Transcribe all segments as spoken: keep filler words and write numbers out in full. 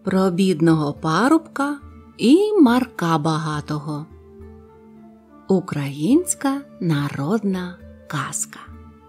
Про бідного парубка і Марка багатого. Українська народна казка.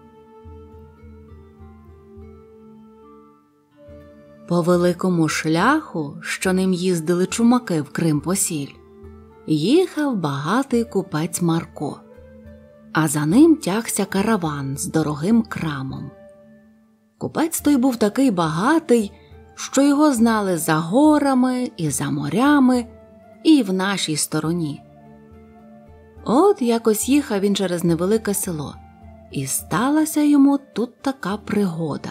По великому шляху, що ним їздили чумаки в Крим-посіль, їхав багатий купець Марко, а за ним тягся караван з дорогим крамом. Купець той був такий багатий, що його знали за горами і за морями, і в нашій стороні. От якось їхав він через невелике село, і сталася йому тут така пригода.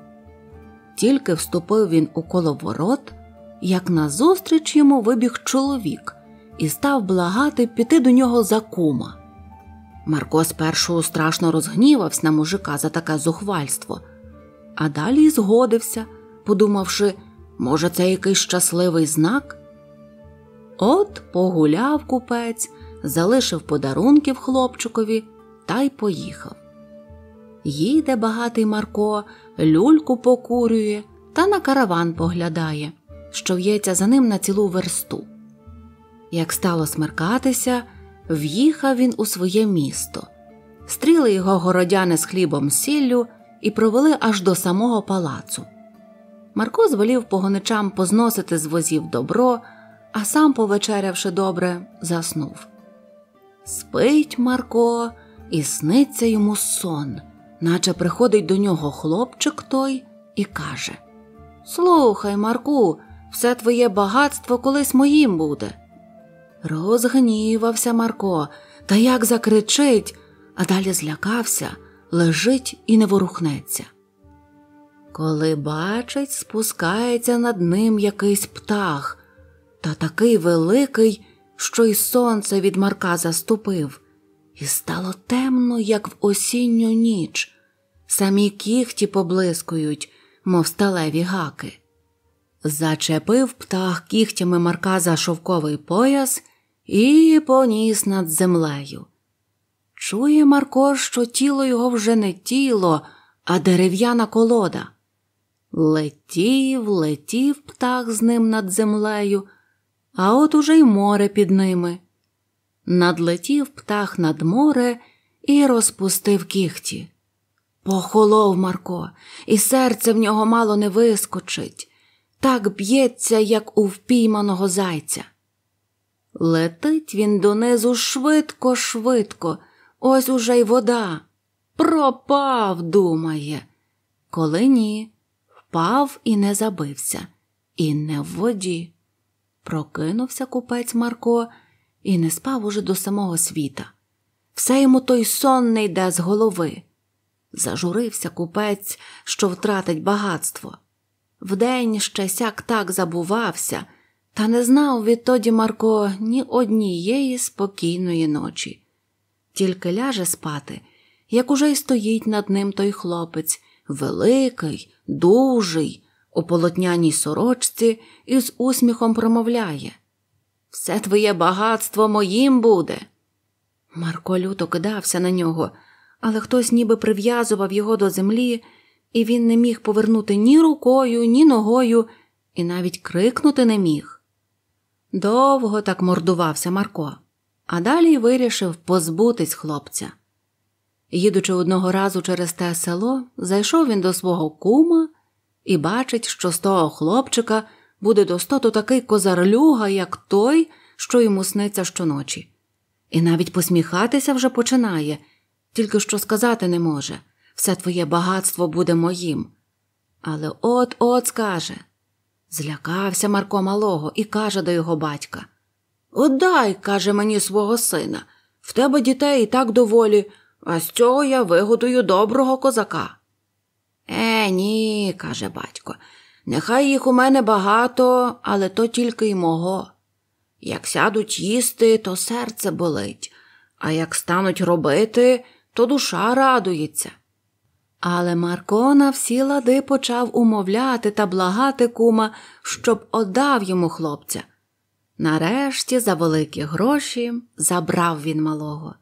Тільки вступив він у коло ворот, як назустріч йому вибіг чоловік і став благати піти до нього за кума. Марко спершу страшно розгнівався на мужика за таке зухвальство, а далі й згодився, подумавши, може, це якийсь щасливий знак? От погуляв купець, залишив подарунків хлопчикові та й поїхав. Їде багатий Марко, люльку покурює та на караван поглядає, що в'ється за ним на цілу версту. Як стало смеркатися, в'їхав він у своє місто. Стріли його городяни з хлібом-сіллю і провели аж до самого палацу. Марко звелів погоничам позносити з возів добро, а сам, повечерявши добре, заснув. Спить Марко, і сниться йому сон, наче приходить до нього хлопчик той і каже: «Слухай, Марку, все твоє багатство колись моїм буде». Розгнівався Марко, та як закричить, а далі злякався, лежить і не ворухнеться. Коли бачить, спускається над ним якийсь птах, та такий великий, що й сонце від Марка заступив, і стало темно, як в осінню ніч. Самі кіхті поблискують, мов сталеві гаки. Зачепив птах кігтями Марка за шовковий пояс і поніс над землею. Чує Марко, що тіло його вже не тіло, а дерев'яна колода. Летів, летів птах з ним над землею, а от уже й море під ними. Надлетів птах над море і розпустив кігті. Похолов Марко, і серце в нього мало не вискочить. Так б'ється, як у впійманого зайця. Летить він донизу швидко-швидко, ось уже й вода. Пропав, думає. Коли ні, впав і не забився, і не в воді. Прокинувся купець Марко і не спав уже до самого світа. Все йому той сон не йде з голови. Зажурився купець, що втратить багатство. Вдень ще сяк так забувався, та не знав відтоді Марко ні однієї спокійної ночі. Тільки ляже спати, як уже й стоїть над ним той хлопець, великий, дужий, у полотняній сорочці і з усміхом промовляє: «Все твоє багатство моїм буде». Марко люто кидався на нього, але хтось ніби прив'язував його до землі, і він не міг повернути ні рукою, ні ногою, і навіть крикнути не міг. Довго так мордувався Марко, а далі й вирішив позбутись хлопця. Їдучи одного разу через те село, зайшов він до свого кума і бачить, що з того хлопчика буде достоту такий козарлюга, як той, що йому сниться щоночі. І навіть посміхатися вже починає, тільки що сказати не може: «Все твоє багатство буде моїм». Але от-от скаже. Злякався Марко малого і каже до його батька: «Отдай, – каже, – мені свого сина, в тебе дітей і так доволі, а з цього я вигодую доброго козака». «Е, ні, – каже батько, – нехай їх у мене багато, але то тільки й мого. Як сядуть їсти, то серце болить, а як стануть робити, то душа радується». Але Марко на всі лади почав умовляти та благати кума, щоб оддав йому хлопця. Нарешті за великі гроші забрав він малого.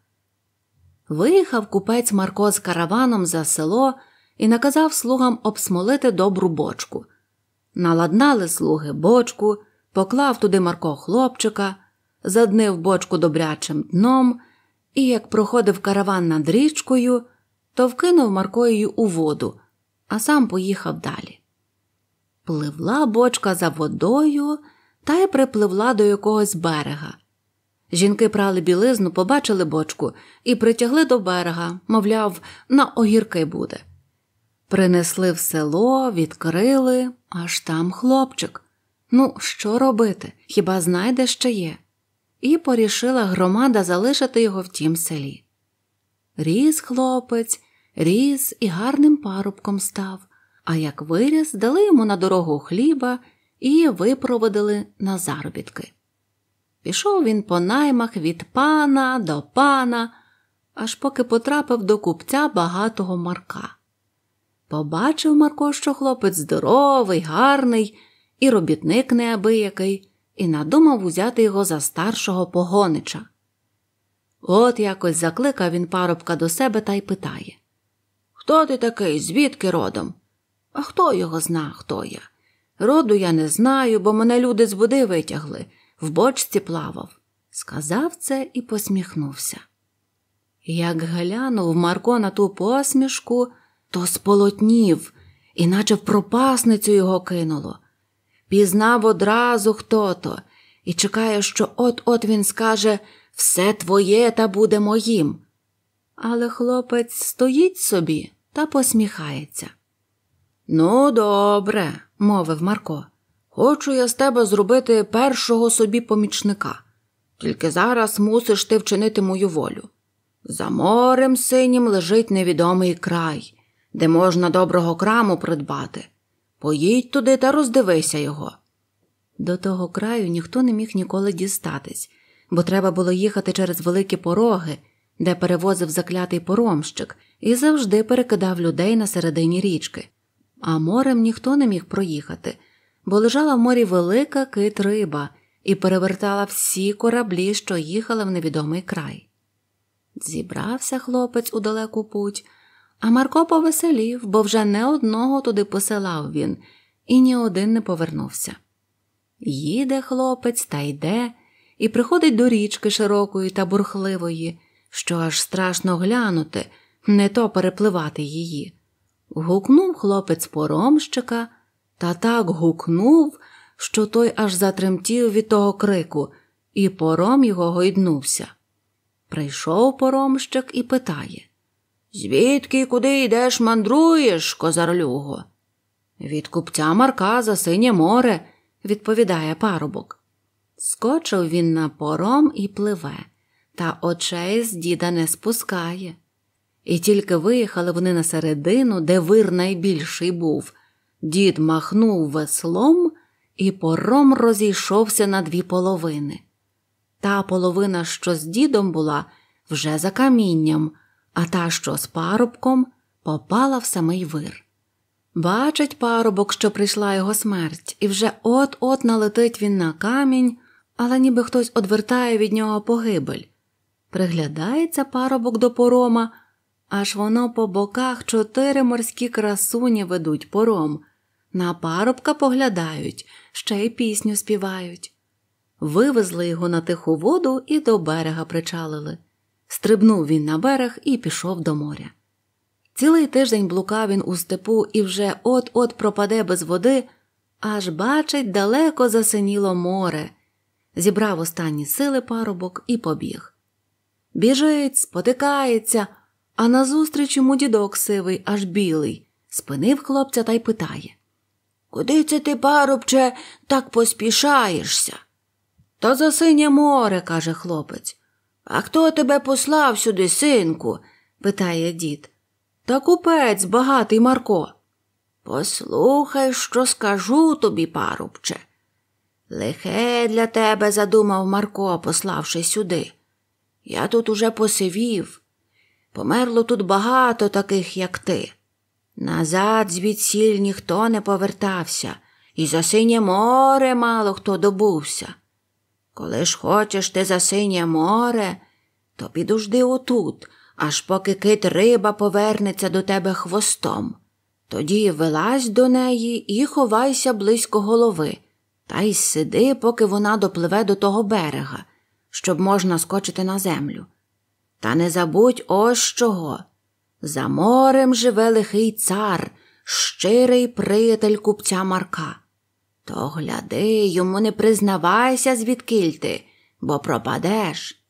Виїхав купець Марко з караваном за село і наказав слугам обсмолити добру бочку. Наладнали слуги бочку, поклав туди Марко хлопчика, заднив бочку добрячим дном і, як проходив караван над річкою, то вкинув Марко її у воду, а сам поїхав далі. Пливла бочка за водою та й припливла до якогось берега. Жінки прали білизну, побачили бочку і притягли до берега, мовляв, на огірки буде. Принесли в село, відкрили, аж там хлопчик. Ну, що робити, хіба знайде, що є? І порішила громада залишити його в тім селі. Ріс хлопець, ріс і гарним парубком став, а як виріс, дали йому на дорогу хліба і випроводили на заробітки. Пішов він по наймах від пана до пана, аж поки потрапив до купця багатого Марка. Побачив Марко, що хлопець здоровий, гарний і робітник неабиякий, і надумав узяти його за старшого погонича. От якось закликав він парубка до себе та й питає: «Хто ти такий, звідки родом?» «А хто його зна, хто я? Роду я не знаю, бо мене люди з води витягли, в бочці плавав», – сказав це і посміхнувся. Як глянув Марко на ту посмішку, то сполотнів, іначе в пропасницю його кинуло. Пізнав одразу хто-то і чекає, що от-от він скаже: «Все твоє та буде моїм». Але хлопець стоїть собі та посміхається. «Ну, добре», – мовив Марко, – «хочу я з тебе зробити першого собі помічника. Тільки зараз мусиш ти вчинити мою волю. За морем синім лежить невідомий край, де можна доброго краму придбати. Поїдь туди та роздивися його». До того краю ніхто не міг ніколи дістатись, бо треба було їхати через великі пороги, де перевозив заклятий поромщик і завжди перекидав людей на середині річки. А морем ніхто не міг проїхати, бо лежала в морі велика кит-риба і перевертала всі кораблі, що їхали в невідомий край. Зібрався хлопець у далеку путь, а Марко повеселів, бо вже не одного туди посилав він, і ні один не повернувся. Їде хлопець та йде, і приходить до річки широкої та бурхливої, що аж страшно глянути, не то перепливати її. Гукнув хлопець поромщика, та так гукнув, що той аж затремтів від того крику, і пором його гойднувся. Прийшов поромщик і питає: «Звідки і куди йдеш, мандруєш, козарлюго?» «Від купця Марка за синє море», – відповідає парубок. Скочив він на пором і пливе, та очей з діда не спускає. І тільки виїхали вони на середину, де вир найбільший був, дід махнув веслом, і пором розійшовся на дві половини. Та половина, що з дідом була, вже за камінням, а та, що з парубком, попала в самий вир. Бачить парубок, що прийшла його смерть, і вже от-от налетить він на камінь, але ніби хтось одвертає від нього погибель. Приглядається парубок до порома, аж воно по боках чотири морські красуні ведуть пором. На парубка поглядають, ще й пісню співають. Вивезли його на тиху воду і до берега причалили. Стрибнув він на берег і пішов до моря. Цілий тиждень блукав він у степу і вже от-от пропаде без води, аж бачить, далеко засиніло море. Зібрав останні сили парубок і побіг. Біжить, спотикається, а назустріч йому дідок сивий, аж білий, спинив хлопця та й питає: «Куди це ти, парубче, так поспішаєшся?» «Та за синє море», – каже хлопець. «А хто тебе послав сюди, синку?» – питає дід. «Та купець, багатий Марко». «Послухай, що скажу тобі, парубче. Лихе для тебе задумав Марко, пославши сюди. Я тут уже посивів. Померло тут багато таких, як ти. Назад звідсіль ніхто не повертався, і за синє море мало хто добувся. Коли ж хочеш ти за синє море, то підожди отут, аж поки кит-риба повернеться до тебе хвостом. Тоді вилазь до неї і ховайся близько голови, та й сиди, поки вона допливе до того берега, щоб можна скочити на землю. Та не забудь ось чого. За морем живе лихий цар, щирий приятель купця Марка. То гляди, йому не признавайся, звідкіль ти, бо пропадеш.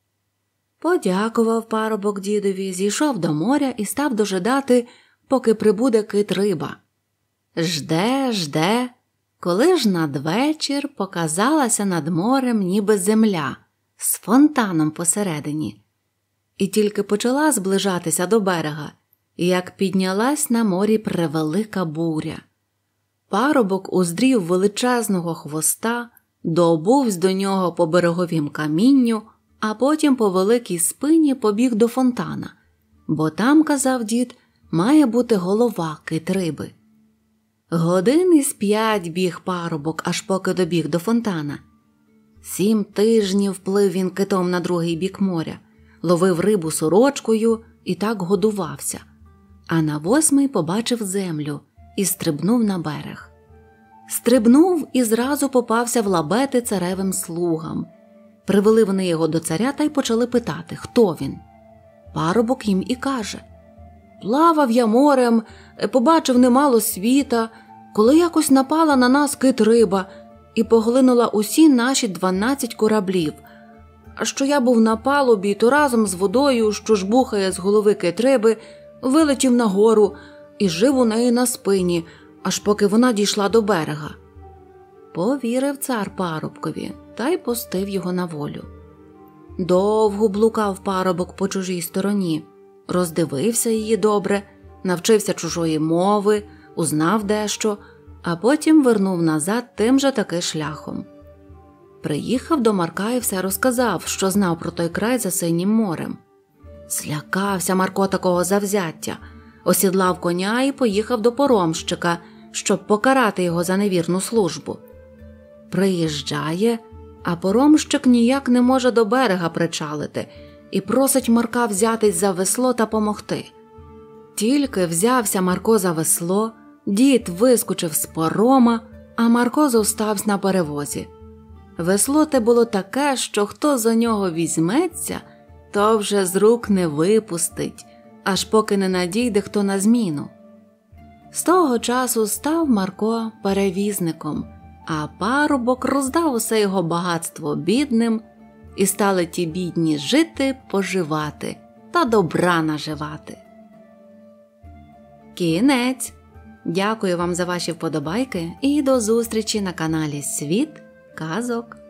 Подякував парубок дідові, зійшов до моря і став дожидати, поки прибуде кит-риба. Жде, жде, коли ж надвечір показалася над морем ніби земля з фонтаном посередині. І тільки почала зближатися до берега, як піднялась на морі превелика буря. Парубок уздрів величезного хвоста, добувсь до нього по береговім камінню, а потім по великій спині побіг до фонтана, бо там, казав дід, має бути голова кит-риби. Годин із п'ять біг парубок, аж поки добіг до фонтана. Сім тижнів плив він китом на другий бік моря, ловив рибу сорочкою і так годувався. А на восьмий побачив землю і стрибнув на берег. Стрибнув і зразу попався в лабети царевим слугам. Привели вони його до царя та й почали питати, хто він. Парубок їм і каже: «Плавав я морем, побачив немало світа, коли якось напала на нас кит-риба і поглинула усі наші дванадцять кораблів. А що я був на палубі, то разом з водою, що жбухає з голови кит-риби, вилетів нагору і жив у неї на спині, аж поки вона дійшла до берега». Повірив цар парубкові та й пустив його на волю. Довго блукав парубок по чужій стороні, роздивився її добре, навчився чужої мови, узнав дещо, а потім вернув назад тим же таки шляхом. Приїхав до Марка і все розказав, що знав про той край за Синім морем. Злякався Марко такого завзяття, осідлав коня і поїхав до поромщика, щоб покарати його за невірну службу. Приїжджає, а поромщик ніяк не може до берега причалити і просить Марка взятись за весло та помогти. Тільки взявся Марко за весло, дід вискочив з порома, а Марко зостався на перевозі. Весло те було таке, що хто за нього візьметься, то вже з рук не випустить, аж поки не надійде хто на зміну. З того часу став Марко перевізником, а парубок роздав усе його багатство бідним, і стали ті бідні жити, поживати та добра наживати. Кінець. Дякую вам за ваші вподобайки і до зустрічі на каналі Світ казок.